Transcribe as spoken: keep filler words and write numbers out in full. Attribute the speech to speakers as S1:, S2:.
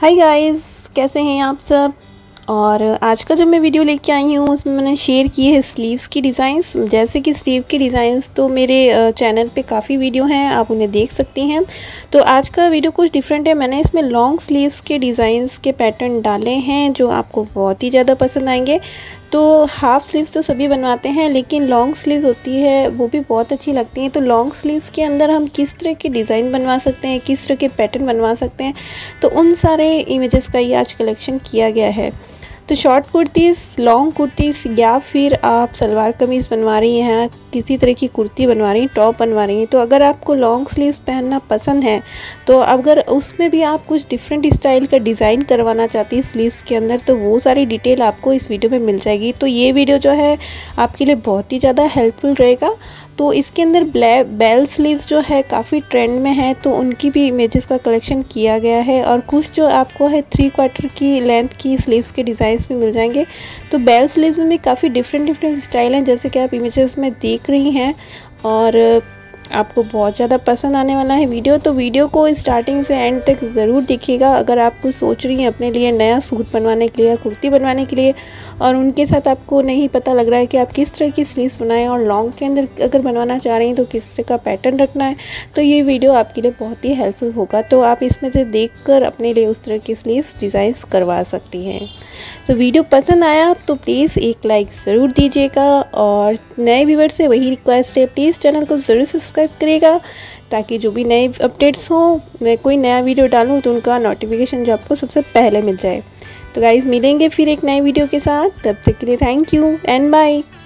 S1: Hi guys, कैसे हैं आप सब। और आज का जो मैं वीडियो लेके आई हूँ उसमें मैंने शेयर की है स्लीव्स की डिज़ाइंस। जैसे कि स्लीव की डिज़ाइंस तो मेरे चैनल पे काफ़ी वीडियो हैं, आप उन्हें देख सकती हैं। तो आज का वीडियो कुछ डिफरेंट है। मैंने इसमें लॉन्ग स्लीव्स के डिज़ाइंस के पैटर्न डाले हैं जो आपको बहुत ही ज़्यादा पसंद आएंगे। तो हाफ़ स्लीव्स तो सभी बनवाते हैं, लेकिन लॉन्ग स्लीव्स होती है वो भी बहुत अच्छी लगती हैं। तो लॉन्ग स्लीव्स के अंदर हम किस तरह के डिज़ाइन बनवा सकते हैं, किस तरह के पैटर्न बनवा सकते हैं, तो उन सारे इमेजेस का ये आज कलेक्शन किया गया है। तो शॉर्ट कुर्तीज़, लॉन्ग कुर्तीज़, या फिर आप सलवार कमीज़ बनवा रही हैं, किसी तरह की कुर्ती बनवा रही हैं, टॉप बनवा रही हैं, तो अगर आपको लॉन्ग स्लीव्स पहनना पसंद है तो अगर उसमें भी आप कुछ डिफरेंट स्टाइल का डिज़ाइन करवाना चाहती हैं स्लीव्स के अंदर, तो वो सारी डिटेल आपको इस वीडियो में मिल जाएगी। तो ये वीडियो जो है आपके लिए बहुत ही ज़्यादा हेल्पफुल रहेगा। तो इसके अंदर ब्लैक बेल स्लीव्स जो है काफ़ी ट्रेंड में है, तो उनकी भी इमेजेस का कलेक्शन किया गया है। और कुछ जो आपको है थ्री क्वार्टर की लेंथ की स्लीव्स के डिज़ाइंस भी मिल जाएंगे। तो बेल स्लीव्स में भी काफ़ी डिफरेंट डिफरेंट स्टाइल हैं, जैसे कि आप इमेजेस में देख रही हैं, और आपको बहुत ज़्यादा पसंद आने वाला है वीडियो। तो वीडियो को स्टार्टिंग से एंड तक ज़रूर देखिएगा। अगर आप कुछ सोच रही हैं अपने लिए नया सूट बनवाने के लिए या कुर्ती बनवाने के लिए, और उनके साथ आपको नहीं पता लग रहा है कि आप किस तरह की स्लीव्स बनाएं, और लॉन्ग के अंदर अगर बनवाना चाह रही हैं तो किस तरह का पैटर्न रखना है, तो ये वीडियो आपके लिए बहुत ही हेल्पफुल होगा। तो आप इसमें से देख कर अपने लिए उस तरह की स्लीव्स डिज़ाइंस करवा सकती हैं। तो वीडियो पसंद आया तो प्लीज़ एक लाइक ज़रूर दीजिएगा, और नए व्यूअर से वही रिक्वेस्ट है, प्लीज़ चैनल को ज़रूर सब्सक्राइब करिएगा, ताकि जो भी नए अपडेट्स हों, मैं कोई नया वीडियो डालूँ तो उनका नोटिफिकेशन जो आपको सबसे पहले मिल जाए। तो गाइज़, मिलेंगे फिर एक नए वीडियो के साथ। तब तक के लिए थैंक यू एंड बाय।